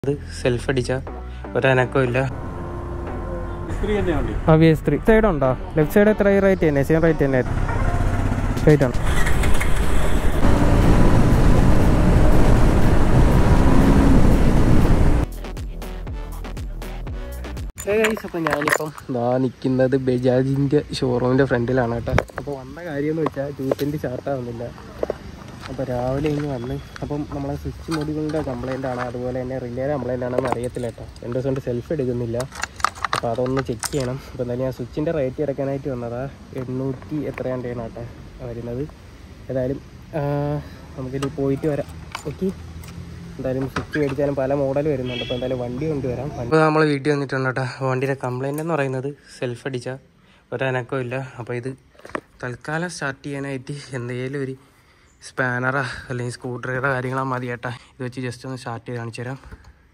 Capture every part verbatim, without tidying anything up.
Self അടിച്ച ഒരനക്കവും ഇല്ല. Side ഉണ്ടോ? ലെഫ്റ്റ് സൈഡ് എത്ര റേറ്റ് തന്നെ? സെയിം റേറ്റ് തന്നെ റേറ്റ് ആണ്. അപ്പം ഞാനിപ്പം ദാ നിൽക്കുന്നത് ബജാജിൻ്റെ ഷോറൂമിൻ്റെ ഫ്രണ്ടിലാണ് കേട്ടോ. അപ്പോൾ വന്ന കാര്യം എന്ന് വെച്ചാൽ ടൂ ട്വൻറ്റി സ്റ്റാർട്ടാവുന്നില്ല. അപ്പോൾ രാവിലെ ഇങ്ങ് വന്ന് അപ്പം നമ്മളെ സ്വിച്ച് മോഡുകളുടെ കംപ്ലയിൻ്റ് ആണ്, അതുപോലെ തന്നെ റിലേയുടെ കംപ്ലയിൻ്റ് ആണെന്ന് അറിയത്തില്ല കേട്ടോ. രണ്ട് ദിവസം കൊണ്ട് സെൽഫ് എടുക്കുന്നില്ല. അപ്പോൾ അതൊന്ന് ചെക്ക് ചെയ്യണം. അപ്പോൾ എന്തായാലും ഞാൻ സ്വിച്ചിൻ്റെ റേറ്റ് എടുക്കാനായിട്ട് വന്നതാ. എണ്ണൂറ്റി എത്രയാണ്ടാണ് കേട്ടോ വരുന്നത്. ഏതായാലും നമുക്കിത് പോയിട്ട് വരാം. ഓക്കെ, എന്തായാലും സ്വിച്ച് മേടിച്ചാലും പല മോഡൽ വരുന്നുണ്ട്. അപ്പോൾ എന്തായാലും വണ്ടി കൊണ്ടുവരാം. അപ്പോൾ നമ്മൾ വീട്ടിൽ വന്നിട്ടുണ്ട് കേട്ടോ. വണ്ടിയുടെ കംപ്ലയിൻ്റ് എന്ന് പറയുന്നത് സെൽഫ് അടിച്ച ഒരനക്കവും ഇല്ല. അപ്പോൾ ഇത് തൽക്കാലം സ്റ്റാർട്ട് ചെയ്യാനായിട്ട് എന്തെങ്കിലും ഒരു സ്പാനറാ അല്ലെങ്കിൽ സ്ക്രൂ ഡ്രൈവറോ കാര്യങ്ങളോ മതി കേട്ടോ. ഇത് വെച്ച് ജസ്റ്റ് ഒന്ന് സ്റ്റാർട്ട് ചെയ്ത് കാണിച്ചു തരാം.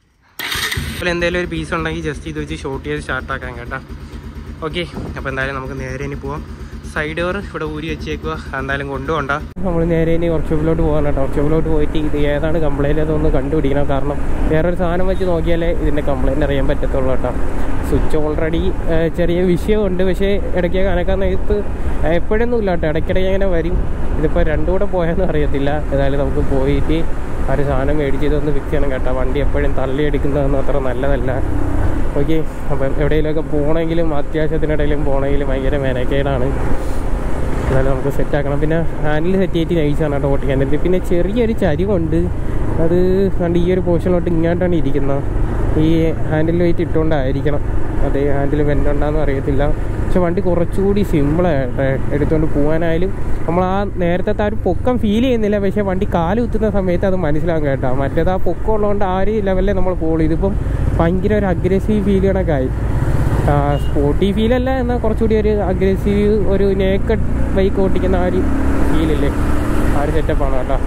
അപ്പോൾ എന്തെങ്കിലും ഒരു പീസ് ഉണ്ടെങ്കിൽ ജസ്റ്റ് ഇത് വെച്ച് ഷോർട്ട് ചെയ്ത് സ്റ്റാർട്ടാക്കാം കേട്ടോ. ഓക്കെ, അപ്പോൾ എന്തായാലും നമുക്ക് നേരെ ഇനി പോവാം. സൈഡ് ഡോർ ഇവിടെ ഊരി വെച്ചേക്കുക, എന്തായാലും കൊണ്ടുപോകണ്ട. നമ്മൾ നേരെ ഇനി വർക്ക്ഷോപ്പിലോട്ട് പോകാൻ കേട്ടോ. വർക്ക്ഷോപ്പിലോട്ട് പോയിട്ട് ഇത് ഏതാണ് കംപ്ലയിൻ്റ് അതൊന്ന് കണ്ടുപിടിക്കണം. കാരണം വേറൊരു സാധനം വെച്ച് നോക്കിയാലേ ഇതിൻ്റെ കംപ്ലയിൻ്റ് അറിയാൻ പറ്റത്തുള്ളൂ കേട്ടോ. സ്വിച്ച് ഓൾറെഡി ചെറിയ വിഷയമുണ്ട്, പക്ഷേ ഇടയ്ക്ക് കനക്കാൻ നേരത്ത് എപ്പോഴൊന്നും ഇല്ല കേട്ടോ, ഇടയ്ക്കിടയ്ക്ക് അങ്ങനെ വരും. ഇതിപ്പോൾ രണ്ടും കൂടെ പോയെന്ന് അറിയത്തില്ല. ഏതായാലും നമുക്ക് പോയിട്ട് ആ ഒരു സാധനം മേടിച്ച് ഇതൊന്ന് ഫിക്സ് ചെയ്യണം കേട്ടോ. വണ്ടി എപ്പോഴും തള്ളിയെടുക്കുന്നതൊന്നും അത്ര നല്ലതല്ല. ഓക്കെ, അപ്പം എവിടെയെങ്കിലുമൊക്കെ പോകണമെങ്കിലും അത്യാവശ്യത്തിനിടയിലും പോകണമെങ്കിലും ഭയങ്കര മെനക്കേടാണ്. എന്നാലും നമുക്ക് സെറ്റാക്കണം. പിന്നെ ഹാൻഡിൽ സെറ്റ് ചെയ്തിട്ട് നയിച്ചാണ് കേട്ടോ ഓട്ടിക്കാനായിട്ട്. പിന്നെ ചെറിയൊരു ചരിവുണ്ട്, അത് കണ്ട് ഈ ഒരു പോർഷനിലോട്ട് ഇങ്ങോട്ടാണ് ഇരിക്കുന്നത്. ഈ ഹാൻഡിൽ വെയിറ്റ് ഇട്ടുകൊണ്ടായിരിക്കണം. അതേ ഹാൻഡിൽ വെൻ്റുണ്ടാന്ന് അറിയത്തില്ല. പക്ഷെ വണ്ടി കുറച്ചുകൂടി സിമ്പിളായിട്ട് എടുത്തുകൊണ്ട് പോകാനായാലും നമ്മൾ ആ നേരത്തെ ആ ഒരു പൊക്കം ഫീൽ ചെയ്യുന്നില്ല. പക്ഷേ വണ്ടി കാല് കുത്തുന്ന സമയത്ത് അത് മനസ്സിലാകും കേട്ടോ. മറ്റേത് ആ പൊക്കം ഉള്ളതുകൊണ്ട് ആ ഒരു ലെവലിൽ നമ്മൾ പോകുള്ളൂ. ഇതിപ്പം ഭയങ്കര ഒരു അഗ്രസീവ് ഫീൽ കണക്കായി. സ്പോർട്ടി ഫീലല്ല, എന്നാൽ കുറച്ചുകൂടി ഒരു അഗ്രസീവ്, ഒരു നേക്കഡ് ബൈക്ക് ഓട്ടിക്കുന്ന ആ ഒരു ഫീലില്ലേ, ആ ഒരു സെറ്റപ്പാണ് കേട്ടോ.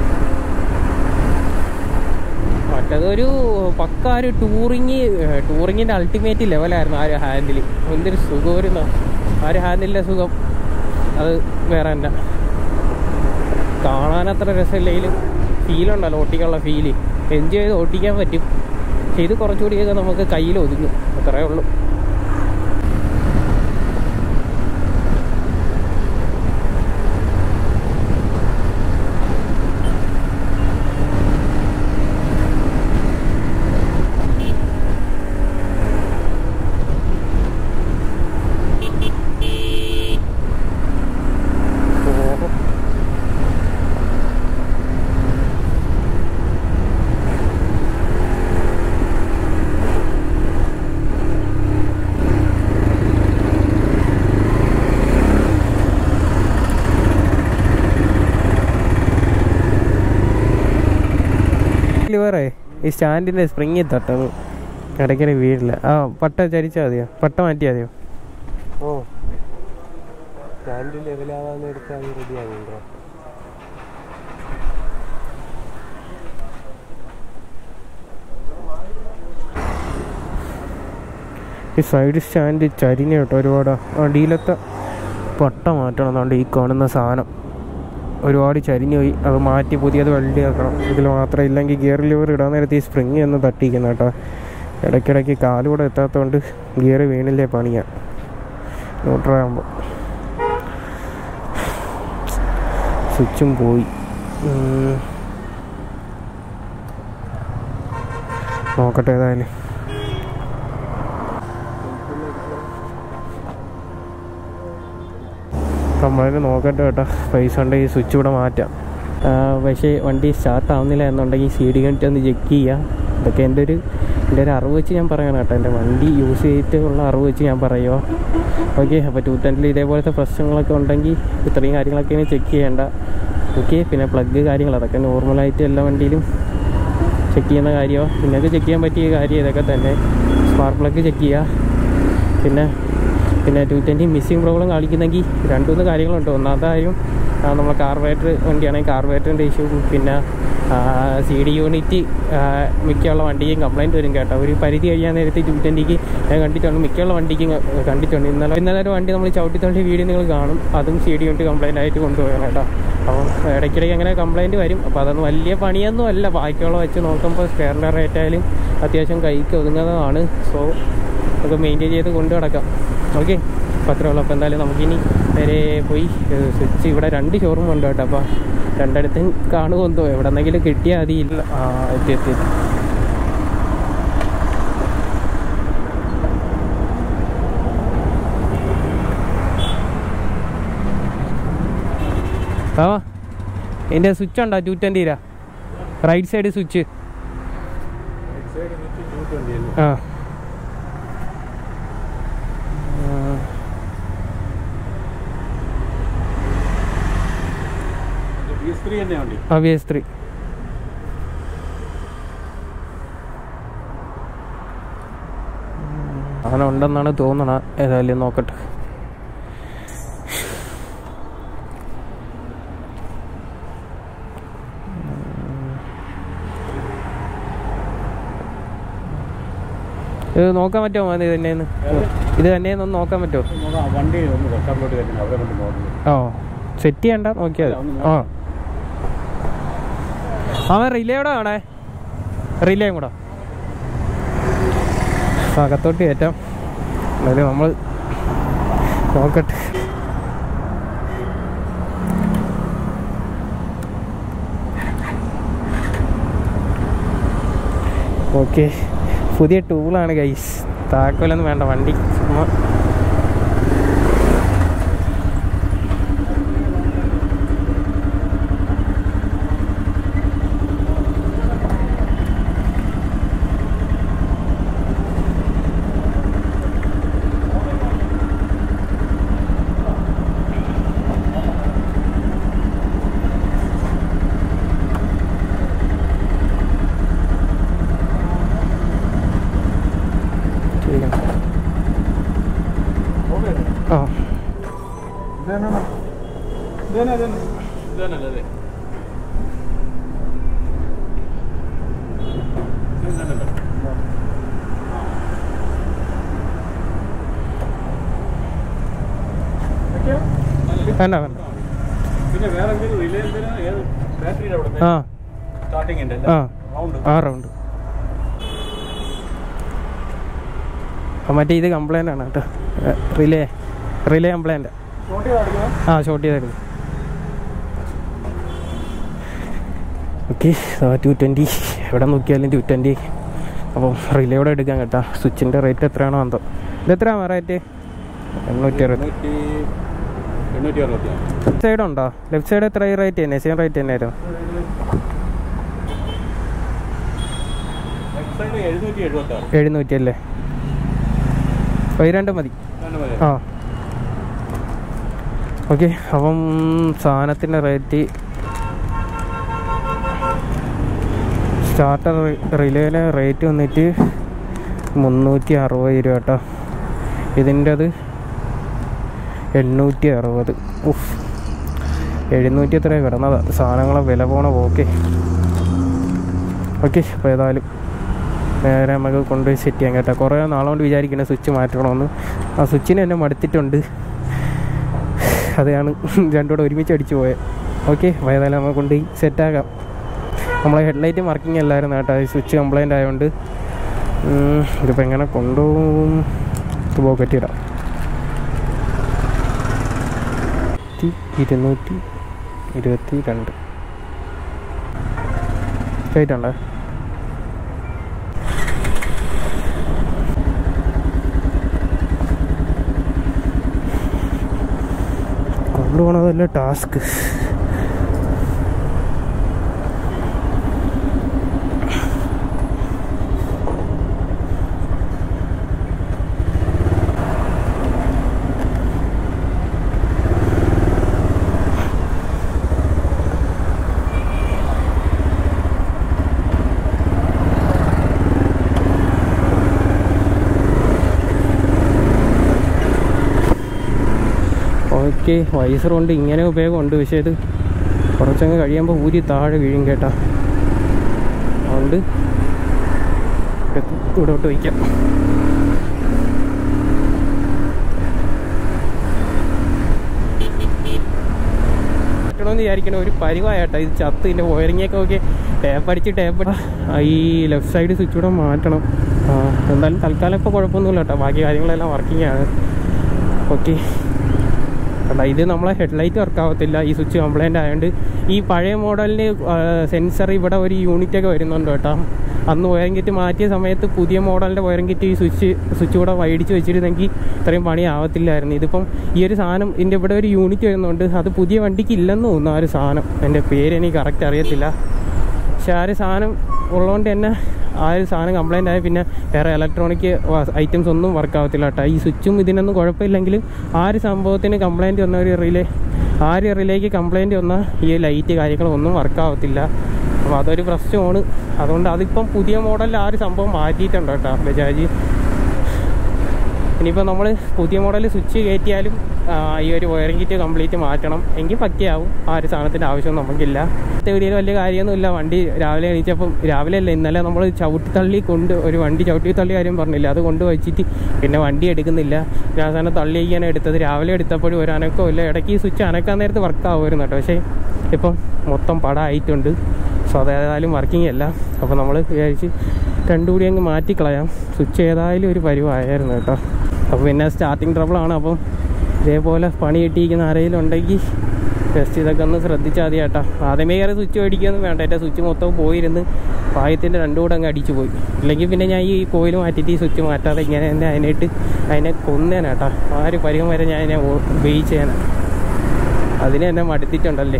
മറ്റേതൊരു പക്ക ഒരു ടൂറിങ് ടൂറിങ്ങിൻ്റെ അൾട്ടിമേറ്റ് ലെവലായിരുന്നു ആ ഒരു ഹാൻഡിൽ. എന്തൊരു സുഖമായിരുന്നു ആ ഒരു ഹാൻഡിലിൻ്റെ സുഖം, അത് വേറെ തന്നെ. കാണാനത്ര രസമില്ലെങ്കിലും ഫീലുണ്ടല്ലോ, ഓട്ടിക്കാനുള്ള ഫീല് എൻജോയ് ചെയ്ത് ഓട്ടിക്കാൻ പറ്റും. പക്ഷെ ഇത് കുറച്ചുകൂടിയൊക്കെ നമുക്ക് കയ്യിൽ ഒതുങ്ങും, അത്രയേ ഉള്ളൂ. ലിവറേ ഈ സ്റ്റാൻഡിൻ്റെ സ്പ്രിങ്ങിൽ തട്ടത് ഇടയ്ക്കിടെ വീടില്ല. ആ പട്ട ചരിച്ചാൽ മതിയോ? പട്ട മാറ്റിയാൽ മതിയോ? ഓ, സ്റ്റാൻഡ് ലെവലാവാന്ന് എടുത്താൽ റെഡി ആകുന്നുണ്ടോ? ഈ സൈഡ് സ്റ്റാൻഡ് ചരിഞ്ഞ കേട്ടോ ഒരുപാട്. അടിയിലത്തെ പട്ട മാറ്റണം. അതുകൊണ്ട് ഈ കാണുന്ന സാധനം ഒരുപാട് ചരിഞ്ഞു പോയി, അത് മാറ്റി പുതിയത് വെൽഡ് ആക്കണം. ഇതിൽ മാത്രം ഇല്ലെങ്കിൽ ഗിയർ ലിവർ ഇടാൻ നേരത്തെ ഈ സ്പ്രിങ് ഒന്ന് തട്ടിക്കുന്നു കേട്ടോ. ഇടയ്ക്കിടയ്ക്ക് കാലുകൂടെ എത്താത്തതുകൊണ്ട് ഗിയർ വീണില്ലേ പണിയാം ന്യൂട്രലാകുമ്പോൾ. സ്വിച്ചും പോയി. നോക്കട്ടെ ഏതായാലും. കംപ്ലൈൻറ്റ് നോക്കട്ടെ കേട്ടോ. പൈസ ഉണ്ടെങ്കിൽ സ്വിച്ച് ഇവിടെ മാറ്റാം. പക്ഷേ വണ്ടി സ്റ്റാർട്ട് ആവുന്നില്ല എന്നുണ്ടെങ്കിൽ സി ഡി കണ്ടിട്ട് ഒന്ന് ചെക്ക് ചെയ്യുക. ഇതൊക്കെ എൻ്റെ ഒരു എൻ്റെ ഒരു അറിവ് വെച്ച് ഞാൻ പറയണം കേട്ടോ. എൻ്റെ വണ്ടി യൂസ് ചെയ്തിട്ടുള്ള അറിവ് വെച്ച് ഞാൻ പറയുമോ. ഓക്കെ, അപ്പോൾ ടൂ ടെൻറ്റിൽ ഇതേപോലത്തെ പ്രശ്നങ്ങളൊക്കെ ഉണ്ടെങ്കിൽ ഇത്രയും കാര്യങ്ങളൊക്കെ ഇനി ചെക്ക് ചെയ്യേണ്ട. ഓക്കെ, പിന്നെ പ്ലഗ് കാര്യങ്ങൾ അതൊക്കെ നോർമലായിട്ട് എല്ലാ വണ്ടിയിലും ചെക്ക് ചെയ്യുന്ന കാര്യമോ. നിങ്ങൾക്ക് ചെക്ക് ചെയ്യാൻ പറ്റിയ കാര്യം ഇതൊക്കെ തന്നെ. സ്പാർക്ക് പ്ലഗ് ചെക്ക് ചെയ്യുക. പിന്നെ പിന്നെ ടൂ ട്വൻറ്റി മിസ്സിങ് പ്രോബ്ലം കാണിക്കുന്നെങ്കിൽ രണ്ട് മൂന്ന് കാര്യങ്ങളുണ്ട്. ഒന്നാമത്തെ കാര്യം നമ്മൾ കാർബറേറ്റർ വണ്ടിയാണെങ്കിൽ കാർബറേറ്ററിൻ്റെ ഇഷ്യൂ, പിന്നെ സി ഡി യൂണിറ്റ് മിക്കുള്ള വണ്ടിക്കും കംപ്ലയിൻറ്റ് വരും കേട്ടോ. ഒരു പരിധി കഴിയാൻ നേരത്തെ ടൂ ട്വൻറ്റിക്ക് ഞാൻ കണ്ടിട്ടുണ്ട്, മിക്കുള്ള വണ്ടിക്കും കണ്ടിട്ടുണ്ട്. ഇന്നലെ ഇന്നലെ ഒരു വണ്ടി നമ്മൾ ചവിട്ടിത്തള്ളി വീഡിയോ നിങ്ങൾ കാണും, അതും സി ഡി യൂണിറ്റ് കംപ്ലയിൻ്റ് ആയിട്ട് കൊണ്ടുപോകണം കേട്ടോ. അപ്പം ഇടയ്ക്കിടയ്ക്ക് അങ്ങനെ കംപ്ലയിൻറ്റ് വരും. അപ്പോൾ അതൊന്നും വലിയ പണിയൊന്നും അല്ല, ബാക്കിയുള്ള വെച്ച് നോക്കുമ്പോൾ സ്പെയറിൻ്റെ റേറ്റ് ആയാലും അത്യാവശ്യം കൈക്ക് ഒതുങ്ങുന്നതാണ്. സോ അത് മെയിൻറ്റെയിൻ ചെയ്ത് കൊണ്ടു നടക്കാം. ഓക്കെ, അപ്പോൾ അത്രേ ഉള്ളൂ. അപ്പോൾ എന്തായാലും നമുക്കിനി നേരെ പോയി സ്വിച്ച്, ഇവിടെ രണ്ട് ഷോറൂം ഉണ്ട് കേട്ടോ. അപ്പോൾ രണ്ടിടത്തും കാണുമെന്തോ, എവിടെ നിന്നെങ്കിലും കിട്ടിയാൽ അതില്ല. ആ എത്തി എത്തി എത്തി ആ എൻ്റെ സ്വിച്ച് ഉണ്ടോ ടു ട്വൻറ്റിയിലാ റൈറ്റ് സൈഡ് സ്വിച്ച്? ആ ആ വി എസ് ത്രീ അങ്ങനെ ഉണ്ടെന്നാണ് തോന്നണ. ഏതായാലും നോക്കട്ടെ. ഇത് നോക്കാൻ പറ്റുമോ? ഇത് തന്നെയെന്ന് ഇത് തന്നെയെന്നൊന്ന് നോക്കാൻ പറ്റുമോ? ഓ സെറ്റ് ചെയ്യണ്ട, നോക്കിയാൽ ആ അവൻ റിലേയുടെ ആണേ, റിലേയും കൂടെ അകത്തോട്ട് കയറ്റാം. എന്നാലും നമ്മൾ നോക്കട്ടെ. ഓക്കെ, പുതിയ ടൂളാണ് ഗൈസ്. താക്കോലൊന്നും വേണ്ട, വണ്ടി ചുമ്മാ വേണ്ട വേണ്ട. ആ ആ റൗണ്ട് മറ്റേ ഇത് കംപ്ലൈൻ്റ് ആണ് കേട്ടോ. Relay relay complaint. ആ ഷോർട്ട് ചെയ്തായിരുന്നു. ഓക്കെ, ടു ട്വൻറ്റി എവിടെ നോക്കിയാലും ടു ട്വൻറ്റി. അപ്പം റിലേയോടെ എടുക്കാൻ കേട്ടോ. സ്വിച്ചിൻ്റെ റേറ്റ് എത്രയാണോ എന്തോ. ഇത് എത്രയാണ് റേറ്റ്? എണ്ണൂറ്റി അറുപത്തി ലെഫ്റ്റ് സൈഡ് ഉണ്ടോ? ലെഫ്റ്റ് സൈഡ് എത്ര റേറ്റ് തന്നെ? സെയിം റേറ്റ് തന്നെയായിരുന്നു. എഴുന്നൂറ്റി അല്ലേ? ഈ രണ്ട് മതി. ആ ഓക്കെ. അപ്പം സാധനത്തിൻ്റെ റേറ്റ് സ്റ്റാർട്ടർ റിലേയിലെ റേറ്റ് വന്നിട്ട് മുന്നൂറ്റി അറുപത് രൂപ കേട്ടോ. ഇതിൻ്റെ അത് എണ്ണൂറ്റി അറുപത്. ഉഫ്, എഴുന്നൂറ്റി എത്ര കിടന്നതാണ് സാധനങ്ങളെ വില പോണ. Okay okay. അപ്പോൾ ഏതായാലും നേരെ നമുക്ക് കൊണ്ടുപോയി സെറ്റ് ചെയ്യാൻ കേട്ടോ. കുറേ നാളുകൊണ്ട് വിചാരിക്കുന്നത് സ്വിച്ച് മാറ്റണമെന്ന്. ആ സ്വിച്ചിന് എന്നെ മടുത്തിട്ടുണ്ട്. അതാണ് രണ്ടുകൂടെ ഒരുമിച്ച് അടിച്ചു പോയത്. ഓക്കെ, അപ്പോൾ ഏതായാലും നമുക്ക് കൊണ്ടുപോയി സെറ്റാക്കാം. നമ്മളെ ഹെഡ്ലൈറ്റ് വർക്കിംഗ് അല്ലായിരുന്നു കേട്ടോ. ഈ സ്വിച്ച് കംപ്ലൈൻ്റ് ആയതുകൊണ്ട് ഇതിപ്പോൾ എങ്ങനെ കൊണ്ടുപോകും? പോക്കറ്റ് ഇടാം. ഇരുന്നൂറ്റി ഇരുപത്തി രണ്ട് ആയിട്ടുണ്ടേ. കൊണ്ടുപോകണതല്ലേ ടാസ്ക്. ഓക്കെ, വൈസർ കൊണ്ട് ഇങ്ങനെ ഉപയോഗമുണ്ട്. പക്ഷേ ഇത് കുറച്ചങ്ങ് കഴിയുമ്പോൾ ഊരി താഴെ വീഴും കേട്ടാ. അതുകൊണ്ട് ഇവിടോട്ട് വയ്ക്കാം. മാറ്റണമെന്ന് വിചാരിക്കണം. ഒരു പരിവായിട്ടോ ഇത് ചത്ത്. ഇതിൻ്റെ വയറിങ്ങൊക്കെ നോക്കി ടേപ്പ് അടിച്ച് ടേപ്പ് ഈ ലെഫ്റ്റ് സൈഡ് സ്വിച്ച് കൂടെ മാറ്റണം. എന്തായാലും തൽക്കാലം ഇപ്പോൾ കുഴപ്പമൊന്നുമില്ല കേട്ടോ. ബാക്കി കാര്യങ്ങളെല്ലാം വർക്കിംഗ് ആണ്. ഓക്കെ കണ്ടാ, ഇത് നമ്മളെ ഹെഡ്ലൈറ്റ് വർക്കാവത്തില്ല. ഈ സ്വിച്ച് കംപ്ലൈൻ്റ് ആയതുകൊണ്ട് ഈ പഴയ മോഡലിന് സെൻസർ ഇവിടെ ഒരു യൂണിറ്റൊക്കെ വരുന്നുണ്ട് കേട്ടോ. അന്ന് വയറിംഗ് കിറ്റ് മാറ്റിയ സമയത്ത് പുതിയ മോഡലിൻ്റെ വയറിംഗ് കിറ്റ് ഈ സ്വിച്ച് സ്വിച്ച് കൂടെ വൈഡിച്ച് വെച്ചിരുന്നെങ്കിൽ ഇത്രയും പണി ആവത്തില്ലായിരുന്നു. ഇതിപ്പം ഈ ഒരു സാധനം ഇതിൻ്റെ ഇവിടെ ഒരു യൂണിറ്റ് വരുന്നുണ്ട്. അത് പുതിയ വണ്ടിക്ക് ഇല്ലെന്ന് തോന്നുന്നു ആ ഒരു സാധനം. എൻ്റെ പേര് എനിക്ക് കറക്റ്റ് അറിയത്തില്ല. പക്ഷെ ആ ഒരു സാധനം ഉള്ളതുകൊണ്ട് തന്നെ ആ ഒരു സാധനം കംപ്ലൈൻ്റ് ആയ പിന്നെ വേറെ ഇലക്ട്രോണിക് ഐറ്റംസ് ഒന്നും വർക്കാവത്തില്ല കേട്ടോ. ഈ സ്വിച്ചും ഇതിനൊന്നും കുഴപ്പമില്ലെങ്കിലും ആ ഒരു സംഭവത്തിന് കംപ്ലൈൻറ്റ് വന്ന ഒരു റിലേ ആ ഒരു റിലേക്ക് കംപ്ലൈൻറ്റ് വന്നാൽ ഈ ലൈറ്റ് കാര്യങ്ങളൊന്നും വർക്കാവത്തില്ല. അപ്പോൾ അതൊരു പ്രശ്നമാണ്. അതുകൊണ്ട് അതിപ്പം പുതിയ മോഡലിൽ ആ ഒരു സംഭവം മാറ്റിയിട്ടുണ്ട് കേട്ടോ ബജാജ്. ഇനിയിപ്പോൾ നമ്മൾ പുതിയ മോഡൽ സ്വിച്ച് കയറ്റിയാലും ഈ ഒരു വയറിംഗ് കിറ്റ് കംപ്ലീറ്റ് മാറ്റണം. എങ്കിൽ പറ്റിയാവും. ആ ഒരു സാധനത്തിൻ്റെ ആവശ്യം നമുക്കില്ല. അടുത്ത വീഡിയോയിൽ വലിയ കാര്യമൊന്നുമില്ല. വണ്ടി രാവിലെ എണീച്ചപ്പം രാവിലെ അല്ല ഇന്നലെ നമ്മൾ ചവിട്ടിത്തള്ളി കൊണ്ട് ഒരു വണ്ടി ചവിട്ടിത്തള്ളി കാര്യം പറഞ്ഞില്ല, അത് കൊണ്ട് വെച്ചിട്ട് പിന്നെ വണ്ടി എടുക്കുന്നില്ല. ഞാൻ സാധനം തള്ളി വയ്ക്കാനാണ് എടുത്തത്. രാവിലെ എടുത്തപ്പോഴും ഒരു അനക്കവും ഇല്ല. ഇടയ്ക്ക് ഈ സ്വിച്ച് അനക്കാൻ നേരത്ത് വർക്ക് ആവുമായിരുന്നു കേട്ടോ. പക്ഷേ ഇപ്പം മൊത്തം പടമായിട്ടുണ്ട്. സോ അതേതായാലും വർക്കിംഗ് അല്ല. അപ്പോൾ നമ്മൾ വിചാരിച്ച് രണ്ടും കൂടി അങ്ങ് മാറ്റിക്കളയാം. സ്വിച്ച് ഏതായാലും ഒരു പരിവായിരുന്നു കേട്ടോ. അപ്പോൾ പിന്നെ സ്റ്റാർട്ടിങ് ട്രബിളാണ്. അപ്പം ഇതേപോലെ പണി കിട്ടിയിരിക്കുന്ന ആരെങ്കിലും ഉണ്ടെങ്കിൽ ജസ്റ്റ് ഇതൊക്കെ ഒന്ന് ശ്രദ്ധിച്ചാൽ മതി കേട്ടോ. ആദ്യമേ കയറി സ്വിച്ച് മേടിക്കുകയൊന്നും വേണ്ട. എൻ്റെ സ്വിച്ച് മൊത്തം പോയിരുന്ന് പായത്തിൻ്റെ രണ്ടും കൂടെ അങ്ങ് അടിച്ചു പോയി. അല്ലെങ്കിൽ പിന്നെ ഞാൻ ഈ കോയിൽ മാറ്റിയിട്ട് ഈ സ്വിച്ച് മാറ്റാതെ ഇങ്ങനെ തന്നെ അതിനായിട്ട് അതിനെ കൊന്നേനെ കേട്ടോ. ആ ഒരു പരിഗം വരെ ഞാൻ അതിനെ ഉപയോഗിച്ചേനെ. അതിനെ എന്നെ മടുത്തിട്ടുണ്ടല്ലേ.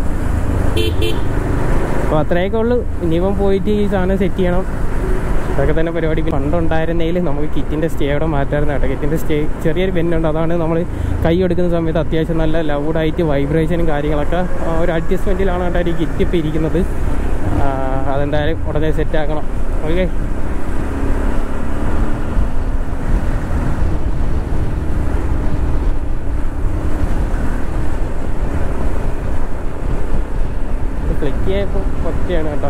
അപ്പോൾ അത്രയൊക്കെ ഉള്ളൂ. ഇനിയിപ്പം പോയിട്ട് ഈ സാധനം സെറ്റ് ചെയ്യണം. അതൊക്കെ തന്നെ പരിപാടി. പണ്ടുണ്ടായിരുന്നതിൽ നമുക്ക് കിറ്റിൻ്റെ സ്റ്റേ അവിടെ മാറ്റാറുണ്ട് കേട്ടോ. കിറ്റിൻ്റെ സ്റ്റേ ചെറിയൊരു പെന്നുണ്ട്. അതാണ് നമ്മൾ കൈ എടുക്കുന്ന സമയത്ത് അത്യാവശ്യം നല്ല ലൗഡായിട്ട് വൈബ്രേഷനും കാര്യങ്ങളൊക്കെ ഒരു അഡ്ജസ്റ്റ്മെൻറ്റിലാണ് കേട്ടോ ഈ കിറ്റ് ഇപ്പോൾ ഇരിക്കുന്നത്. അതെന്തായാലും ഉടനെ സെറ്റാക്കണം. ഓക്കെ ക്ലിക്ക് ചെയ്യാൻ ഒക്കെയാണ് കേട്ടോ.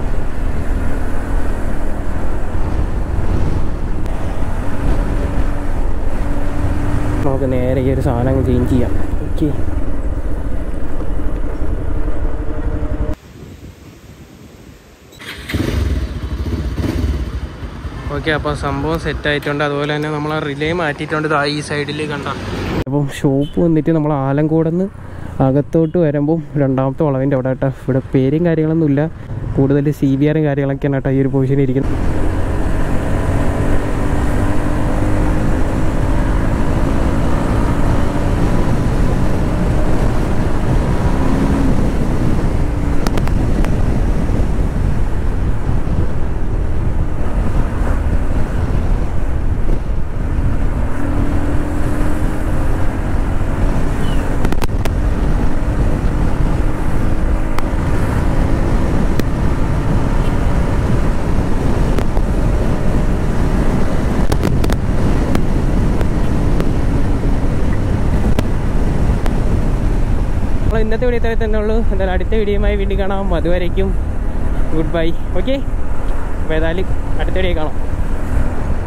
നമുക്ക് നേരെ ഈ ഒരു സാധനം ചേഞ്ച് ചെയ്യാം. ഓക്കെ ഓക്കെ അപ്പോൾ സംഭവം സെറ്റായിട്ടുണ്ട്. അതുപോലെ തന്നെ നമ്മൾ ആ റിലേ മാറ്റിയിട്ടുണ്ട്. ഈ സൈഡിൽ കണ്ട. അപ്പം ഷോപ്പ് വന്നിട്ട് നമ്മൾ ആലങ്കോടെന്ന് അകത്തോട്ട് വരുമ്പം രണ്ടാമത്തെ വളവിൻ്റെ അവിടെ കേട്ടോ. ഇവിടെ പേരും കാര്യങ്ങളൊന്നുമില്ല. കൂടുതൽ സി ബി ആറും കാര്യങ്ങളൊക്കെയാണ് കേട്ടോ ഈ ഒരു പൊസിഷനിൽ ഇരിക്കുന്നത്. ഇന്നത്തെ വീഡിയോ ഇത്രയും തന്നെ ഉള്ളൂ. എന്തായാലും അടുത്ത വീഡിയോയുമായി വീണ്ടും കാണാം. അതുവരേക്കും ഗുഡ് ബൈ. ഓക്കെ അപ്പോൾ ഏതായാലും അടുത്ത വീഡിയോ കാണാം.